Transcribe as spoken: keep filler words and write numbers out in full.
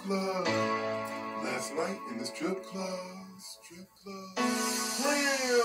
club. Last night in the strip club. Strip club. Real.